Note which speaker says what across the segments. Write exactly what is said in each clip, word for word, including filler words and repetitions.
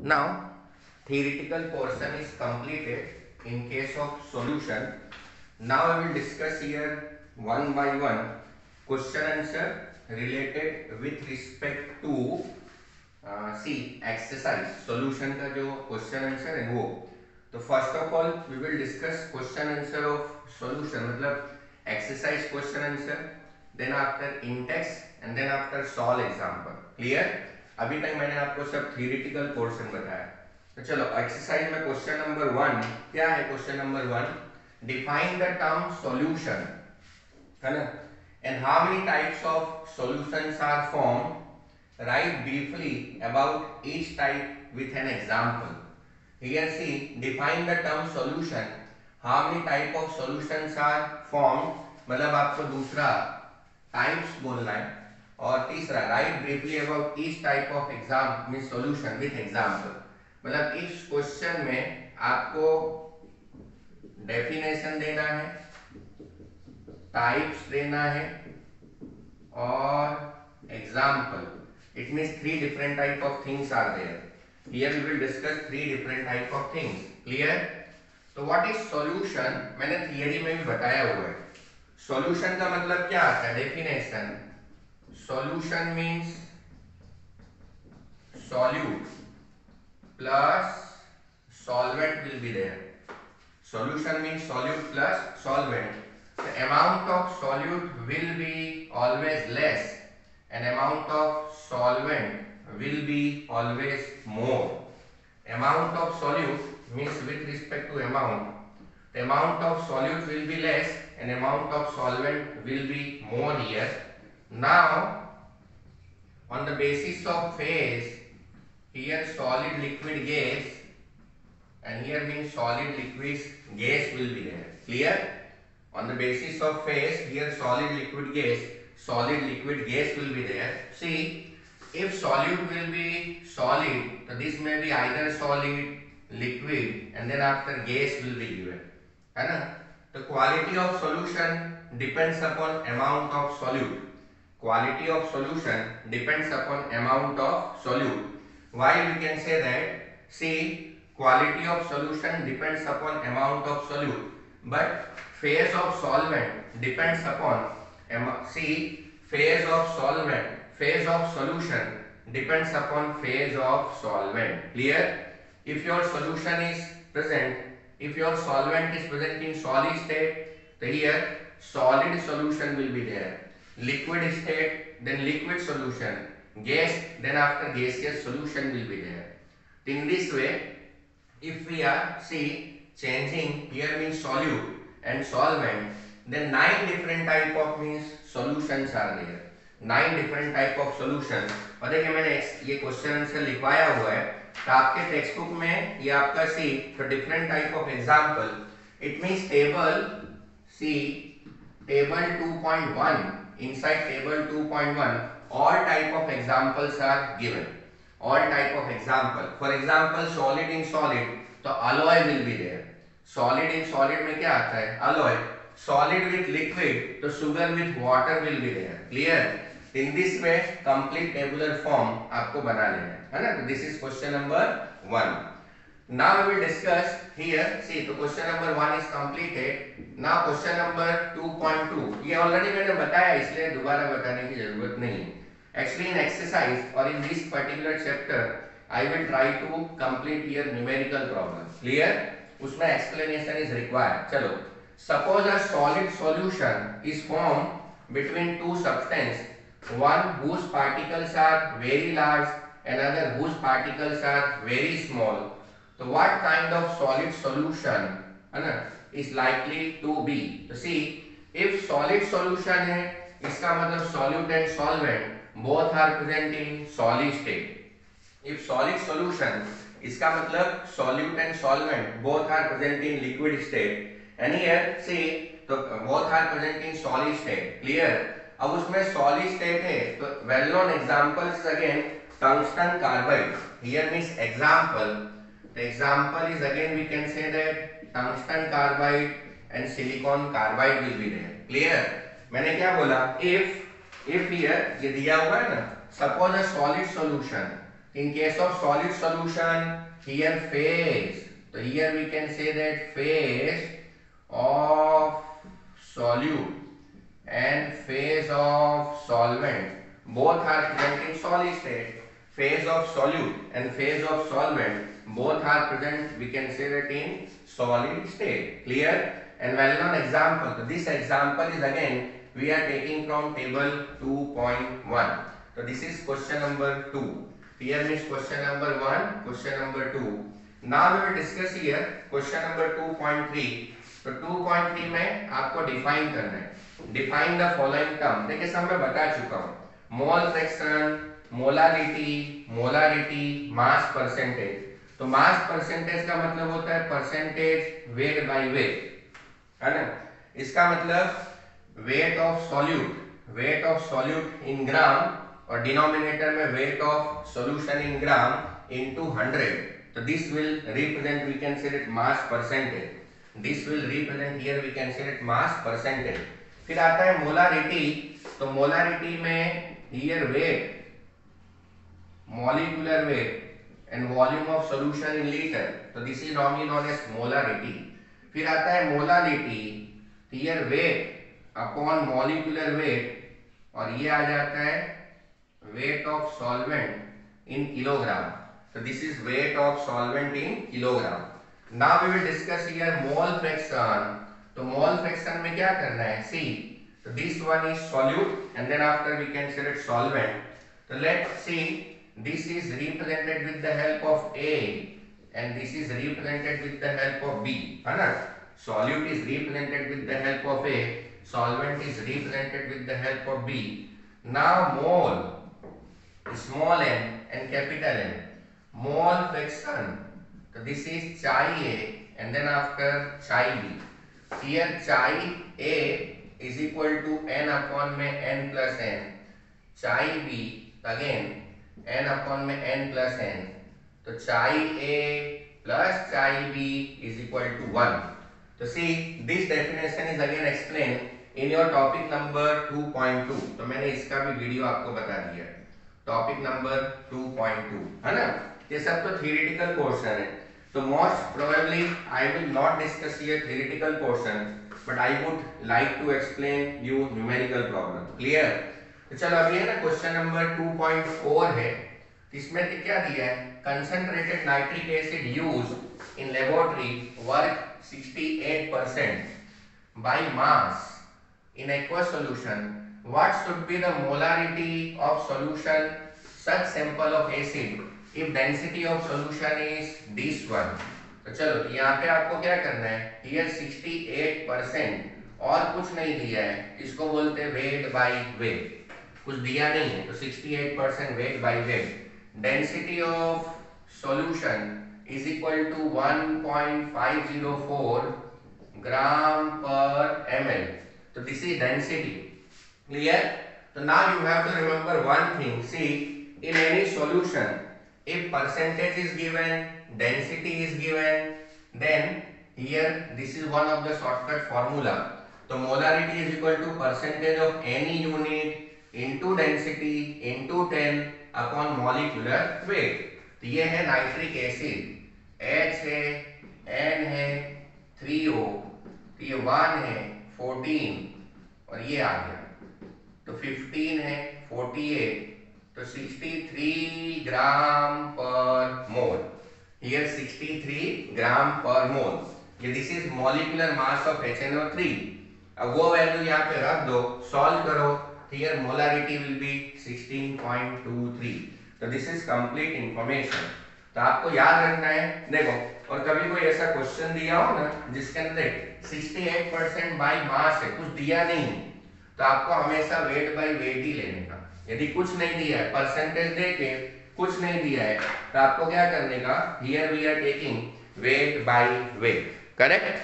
Speaker 1: Now theoretical portion is completed in case of solution. Now I will discuss here one by one question answer related with respect to uh, see exercise solution का जो question answer है वो. तो first of all we will discuss question answer of solution मतलब exercise question answer, then after in-text and then after solve example. Clear? अभी तक मैंने आपको सब थियोरेटिकल पोर्शन बताया. तो चलो एक्सरसाइज में क्वेश्चन नंबर वन क्या है. Question number one, define the term solution, है ना, and how many types of solutions are form. Write briefly about each type with an example. Here see define the term solution, how many type of solutions are form, मतलब आपको दूसरा types बोलना है. और तीसरा write briefly about each type of exam mean solution with example. मतलब इस question में आपको डेफिनेशन देना है, टाइप्स देना है और example. It means three different type of things are there. Here we will discuss three different type of things. Clear? तो व्हाट इज सॉल्यूशन मैंने थियरी में भी बताया हुआ है. सॉल्यूशन का मतलब क्या आता है. Definition, solution means solute plus solvent will be there. Solution means solute plus solvent. The amount of solute will be always less and amount of solvent will be always more. Amount of solute means with respect to amount, the amount of solute will be less and amount of solvent will be more here. Now on the basis of phase, here solid liquid gas and here means solid liquid gas will be there. Clear? On the basis of phase, here solid liquid gas, solid liquid gas will be there. See, if solute will be solid, so this may be either solid, liquid and then after gas will be given, है ना. The quality of solution depends upon amount of solute. Quality of solution depends upon amount of solute. Why we can say that? See, quality of solution depends upon amount of solute, but phase of solvent depends upon see phase of solvent, phase of solution depends upon phase of solvent. Clear? If your solution is present, if your solvent is present in solid state, then here solid solution will be there. Liquid state, then liquid solution, gas, then after gaseous solution will be there. In this way, if we are see changing here means solute and solvent, then nine different type of means solutions are there. Nine different type of solutions. और देखिए मैंने ये question answer लिखवाया हुआ है, तो आपके text book में ये आपका सी तो different type of example. It means table see table two point one. Inside table two point one, all type of examples are given. All type of example. For example, solid in solid, तो alloy will be there. Solid in solid में क्या आता है? Alloy. Solid with liquid, तो sugar with water will be there. Clear? In this way, complete tabular form आपको बना लेना है, है ना? This is question number one. Now we will discuss here. See, तो question number one is completed. Now question number two point two. ये already मैंने बताया इसलिए दोबारा बताने की जरूरत नहीं है. Actually in exercise or in this particular chapter, I will try to complete here numerical problem. Clear? उसमें explanation is required. चलो. Suppose a solid solution is formed between two substances, one whose particles are very large, another whose particles are very small. So what kind of solid solution है ना is likely to be. तो see, if solid solution है इसका मतलब solute and solvent both are present in solid state. If solid solution इसका मतलब solute and solvent both are present in liquid state. And here see तो both are present in solid state. Clear? अब उसमें solid state है तो well known examples again tungsten carbide. Here means example. The example is again we can say that tungsten carbide and silicon carbide will be there. Clear? मैंने क्या बोला? If if here ये दिया हुआ है ना, suppose a solid solution, In case of solid solution, here phase, so here we can say that phase of solute and phase of solvent both are present in solid state. Phase of solute and phase of solvent both are present, we can say that, in solid state. Clear? And well known example. So this example is again we are taking from table two point one. So this is question number two. Here means question number one, question number two. Now we will discuss here question number two point three. तो two point three में आपको define करना है. Define the following term. देखिए सब मैं बता चुका हूँ. Mole fraction, molarity, molarity, mass percentage. तो मास परसेंटेज का मतलब होता है परसेंटेज वेट बाय वेट, है ना. इसका मतलब weight of solute, weight of solute in gram, और डिनोमिनेटर में weight of solution in gram into hundred. तो this will represent, we can say that mass percentage. This will represent here we can say that mass percentage. फिर आता है molarity. तो molarity में here weight, molecular weight and volume of solution in litre. तो this is normally known as molarity. फिर आता है molality. Here weight upon molecular weight, और ये आ जाता है weight of solvent in kilogram. So this is weight of solvent in kilogram. Now we will discuss here mole fraction. तो mole fraction में क्या करना है? See, so this one is solute and then after we can say it solvent. So let's see, this is represented with the help of A and this is represented with the help of B. है ना? Solute is represented with the help of A, solvent is represented with the help of B. Now mole, small m and capital M. Mole fraction. So this is chi A and then after chi B. Here chi A is equal to n upon में n plus n. Chi B again n upon में n plus n. तो chi A plus chi B is equal to one. So see, this definition is again explained in your topic number two point two. तो मैंने इसका भी video आपको बता दिया. Topic number two point two, है ना. ये सब तो थियोरेटिकल पोर्शन है. तो most probably I will not discuss here theoretical portion, but I would like to explain you numerical problem. Clear? तो चलो अभी है ना question number two point four है. इसमें क्या दिया है? Concentrated nitric acid used in laboratory work sixty-eight percent by mass in aqueous solution. What should be the molarity of solution such sample of acid if density of solution is this one? तो चलो यहाँ पे आपको क्या करना है? Here sixty-eight percent और कुछ नहीं दिया है, इसको बोलते हैं weight by weight. कुछ दिया नहीं है, तो sixty-eight percent weight by weight. Density of solution is equal to one point five zero four gram per ml. So this is density. Clear? So now you have to remember one thing. See, in any solution, if percentage is given, density is given, then here this is one of the shortcut formula. So molarity is equal to percentage of any unit into density into ten upon molecular weight. तो ये है nitric acid. H है, N है, three O, तो ये one है, fourteen, और ये आ गया तो fifteen है, forty-eight, तो sixty-three ग्राम पर मोल. Here sixty-three ग्राम पर मोल. ये this is molecular mass of H N O three. अब वो वैल्यू यहाँ पे रख दो, सॉल्व करो. Here molarity will be sixteen point two three. तो दिस इज कंप्लीट इंफॉर्मेशन. तो आपको याद रखना है. देखो, और कभी कोई ऐसा क्वेश्चन दिया हो ना जिसके अंदर sixty-eight percent बाय मास है, कुछ दिया नहीं, तो आपको हमेशा वेट बाय वेट ही लेने का. यदि कुछ नहीं दिया है, परसेंटेज देके कुछ नहीं दिया है, तो आपको क्या करने का? Here we are taking weight by weight. Correct?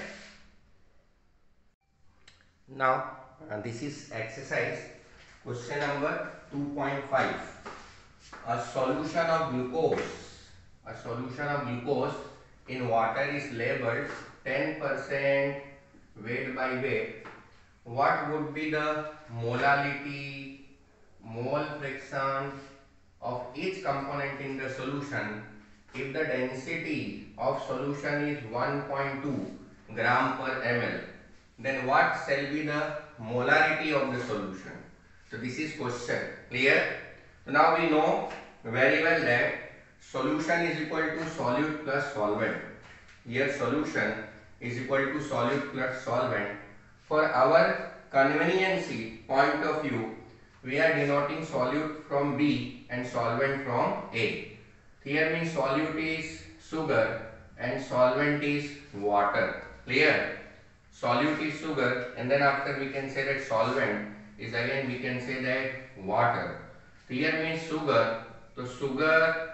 Speaker 1: Now this is exercise question number two point five. A solution of glucose, a solution of glucose in water is labeled ten percent weight by weight. What would be the molality, mole fraction of each component in the solution if the density of solution is one point two gram per ml, then what shall be the molarity of the solution? So this is question. Clear? So now we know very well that solution is equal to solute plus solvent. Here solution is equal to solute plus solvent. For our conveniency point of view, we are denoting solute from B and solvent from A. Here means solute is sugar and solvent is water. Clear? Solute is sugar, and then after we can say that solvent is again we can say that water. Here means sugar, so sugar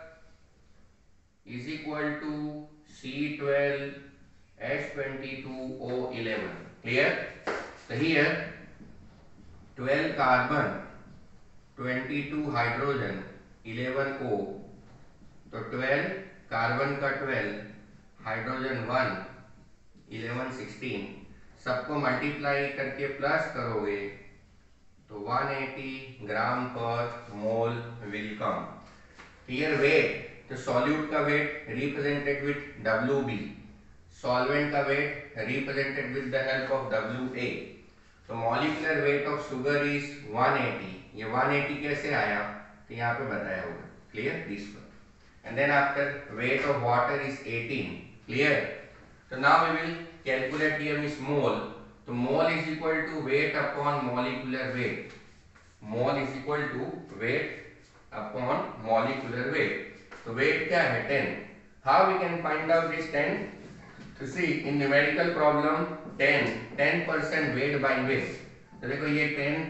Speaker 1: is equal to C twelve H twenty-two O eleven. Clear? So here twelve carbon, twenty-two hydrogen, eleven O. तो twelve carbon का twelve, hydrogen one, eleven sixteen, सबको multiply करके plus करोगे तो one eighty gram पर mole will come. Here weight, तो solute का weight represented with W B, solvent का weight represented with the help of W A. तो molecular weight of sugar is one eighty. ये one eighty कैसे आया तो यहाँ पे बताया होगा. Clear? This one. And then after weight of water is eighteen. Clear? So now we will calculate here is mole. So mole is equal to weight upon molecular weight. Mole is equal to weight upon molecular weight. So weight क्या है? ten. How we can find out this ten? To see in numerical problem ten, ten percent weight by weight. तो देखो ये ten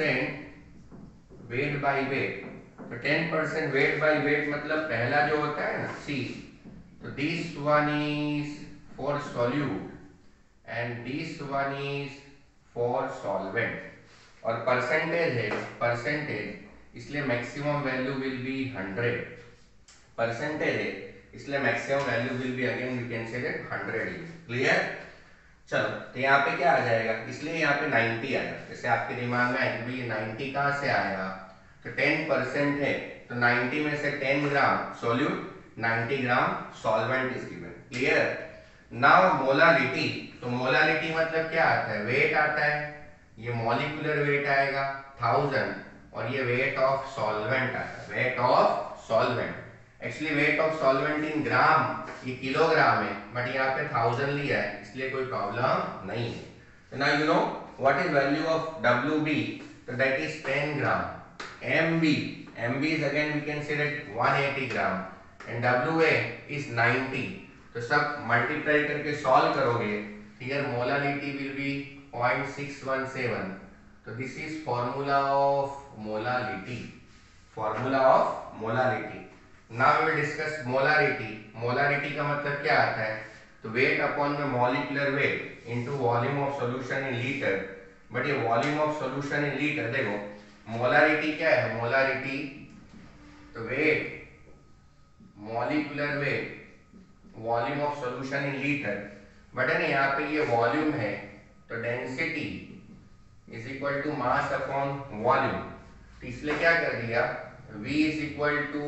Speaker 1: percent weight by weight. तो ten percent weight by weight मतलब पहला जो होता है ना C, तो this one is for solute and this one is for solvent. और percentage है, percentage इसलिए maximum value will be one hundred. percentage है इसलिए maximum value will be again we can say that one hundred. Clear? चलो तो यहाँ पे क्या आ जाएगा, इसलिए यहाँ पे ninety आया. जैसे आपके दिमाग में आएगा भाई ये ninety कहाँ से आएगा, तो ten percent है तो ninety में से ten gram solute, ninety gram solvent is given. Clear? Now molarity, तो मोलारिटी मतलब क्या आता है, वेट आता है. ये मॉलिक्यूलर वेट आएगा थाउजेंड और ये वेट ऑफ सॉल्वेंट आता है, weight of solvent. Actually weight of solvent in gram ये किलोग्राम है, बट यहाँ पे थाउजेंड लिया है इसलिए कोई प्रॉब्लम नहीं है. तो now you know what is value of W B, तो that is ten gram. M B, M B is again we can say that one eighty gram and W A is ninety. तो सब multiply करके solve करोगे, here molarity will be zero point six one seven. तो this is formula of molarity. Formula of molarity. Now we will discuss molarity. Molarity का मतलब क्या आता है, तो weight upon the molecular weight into volume of solution in liter. But ये volume of solution in liter देखो molarity क्या है, मोलारिटी तो weight, molecular weight, volume of solution in litre. But है ना यहाँ पे ये वॉल्यूम है तो density is equal to mass upon volume. तो इसलिए क्या कर दिया, V is equal to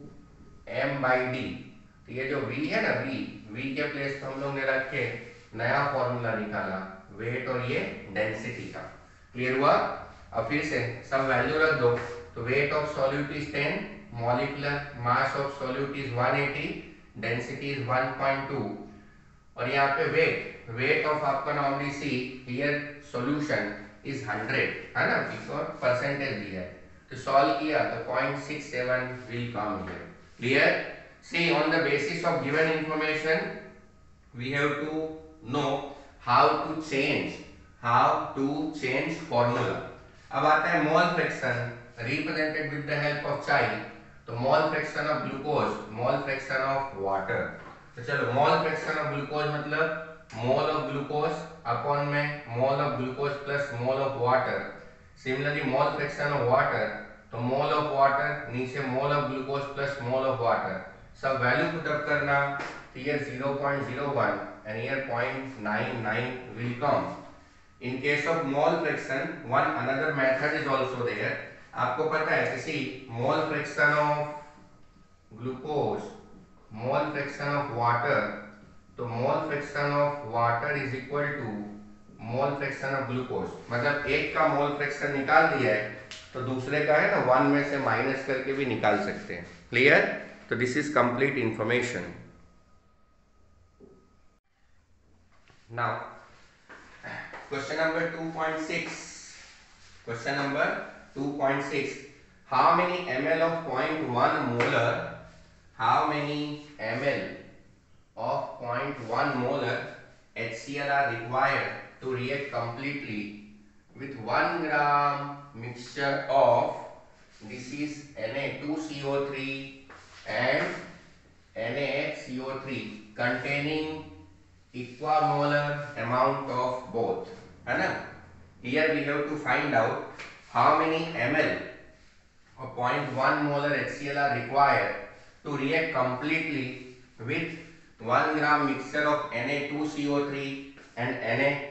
Speaker 1: m by D. तो ये जो V है ना, V V के प्लेस पे हम लोग ने रख के नया फॉर्मूला निकाला वेट और ये डेंसिटी का. क्लियर हुआ? अब फिर से सब वैल्यू रख दो. तो weight of solute is ten, molecular mass of solute is one eighty, density is one point two. और यहाँ पे वेट, वेट ऑफ आपका normally see, here solution is one hundred है ना, बिकॉज़ परसेंटेज दिया है. तो सॉल्व किया तो zero point six seven will come here. Clear? See on the basis of given information we have to know how to change, how to change formula. अब आता है mole fraction represented with the help of chi. तो mole fraction of glucose, mole fraction of water. तो चलो मोल fraction of glucose मतलब मोल of glucose upon में mole of glucose plus mole of water. Similarly mole fraction of water, तो mole of water नीचे mole of glucose plus mole of water. सब value put up करना, here zero point zero one and here zero point nine nine will come. In case of mole fraction, one another method is also there. आपको पता है किसी mole fraction of glucose, mole fraction of water, तो mole fraction of water is equal to mole fraction of glucose. मतलब एक का mole fraction निकाल दिया है तो दूसरे का है ना वन में से माइनस करके भी निकाल सकते हैं। क्लियर? तो this is complete information. Now question number two point six, question number two point six, how many ml of zero point one molar, how many ml of zero point one molar HCl are required to react completely with one gram mixture of, this is Na two C O three and NaHCO three containing equimolar amount of both, है ना? Here we have to find out how many ml of zero point one molar HCl are required to react completely with one gram mixture of Na two C O three and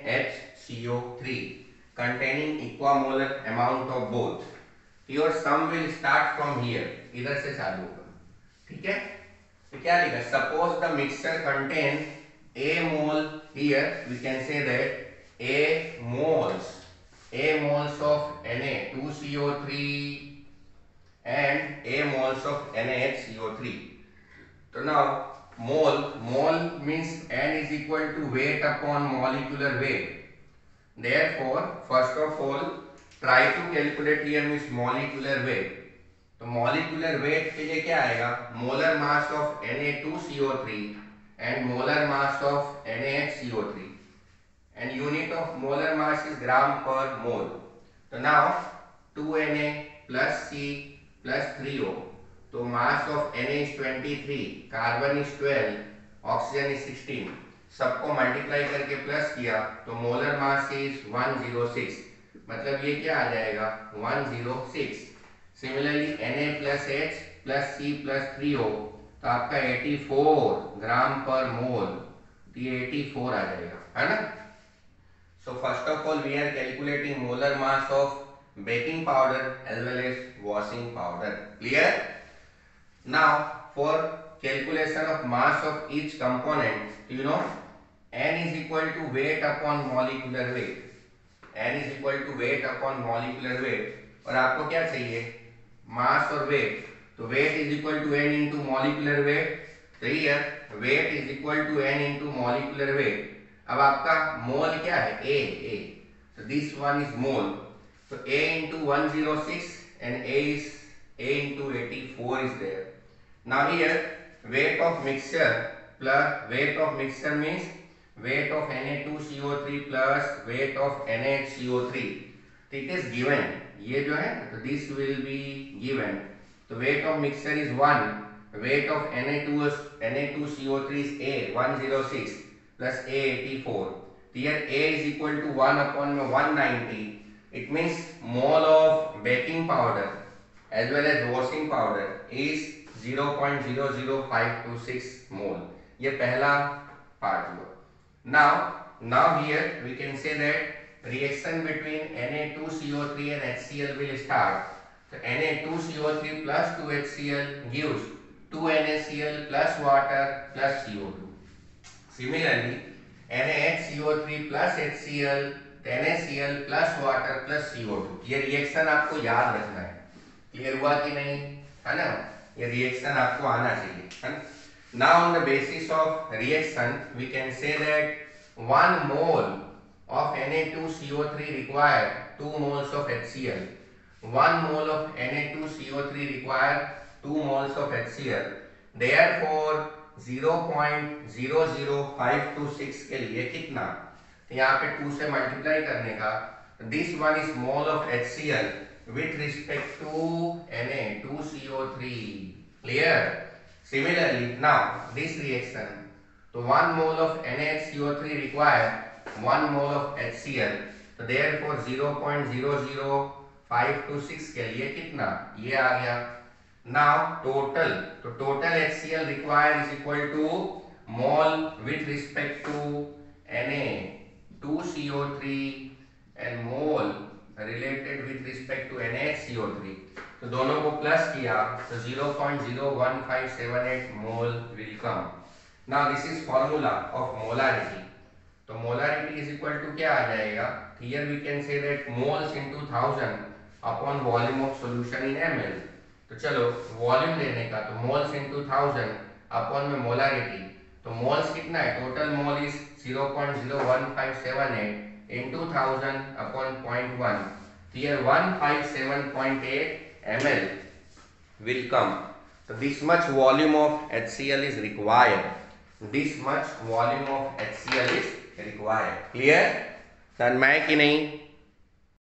Speaker 1: NaHCO three containing equimolar amount of both. Your sum will start from here, इधर से चालू होगा, ठीक है? तो क्या लिखा? Suppose the mixture contains a mole, here we can say that a moles, a moles of Na two C O three and a moles of NaHCO three. So now mole, mole means n is equal to weight upon molecular weight. Therefore first of all try to calculate here means molecular weight. तो molecular weight के लिए क्या आएगा? molar mass of Na two C O three and molar mass of NaHCO three, and unit of molar mass is gram per mole. So now two Na plus C plus three O, तो mass of Na is twenty-three, carbon is twelve, oxygen is sixteen, सबको multiply करके प्लस किया तो molar mass is one hundred six, मतलब ये क्या आ जाएगा? one hundred six. Similarly Na plus H plus C plus three O, तो आपका eighty-four ग्राम पर मोल, तो ये eighty-four आ जाएगा, है ना? So first of all we are calculating molar mass of baking powder as well as washing powder. Clear? Now for calculation of mass of each component, you know n is equal to weight upon molecular weight, n is equal to weight upon molecular weight, और आपको क्या चाहिए? मास और weight, तो weight is equal to n into molecular weight, सही है? Weight is equal to n into molecular weight. अब आपका मोल क्या है? A, A, तो दिस वन इज मोल, तो A into one hundred six and A is A into eighty-four is there. Now here weight of mixture plus weight of mixture means weight of Na two C O three plus weight of NaHCO three, तो it is given, ये जो है तो this will be given, तो weight of mixture is one, weight of Na two Na two C O three is A one hundred six plus A eighty-four, here A is equal to one upon one ninety, it means mole of baking powder as well as washing powder is zero point zero zero five two six mole, ये पहला part हुआ। Now now here we can say that reaction between Na two C O three and HCl will start. So Na two C O three plus two H C l gives two NaCl plus water plus C O two. Similarly, NaHCO three plus HCl, NaCl plus water plus C O two. ये reaction आपको याद रखना है। Clear हुआ कि नहीं? है ना? ये रिएक्शन आपको आना चाहिए, है ना? Now on the basis of reaction we can say that one mole of Na two C O three require two moles of HCl, one mole of Na two C O three require two moles of HCl, therefore zero point zero zero five two six के लिए कितना? तो यहाँ पे two से multiply करने का, this one is mole of HCl with respect to Na two C O three. Clear? Similarly, now this reaction, so one mole of NaHCO three require one mole of HCl, so therefore zero point zero zero five two six के लिए कितना? ये आ गया। Now total, तो total HCl required is equal to mole with respect to Na two C O three and mole related with respect to N A H C O three. तो दोनों को plus किया तो zero point zero one five seven eight mole will come. Now this is formula of molarity. तो molarity is equal to क्या आ जाएगा? Here we can say that moles into thousand upon volume of solution in ml. तो चलो volume लेने का तो moles into thousand upon में molarity. तो moles कितना है? Total mole is zero point zero one five seven eight into thousand upon zero point one. Here one hundred fifty-seven point eight ml will come. So this much volume of H C l is required. This much volume of H C l is required. Clear? समझ में आया कि नहीं?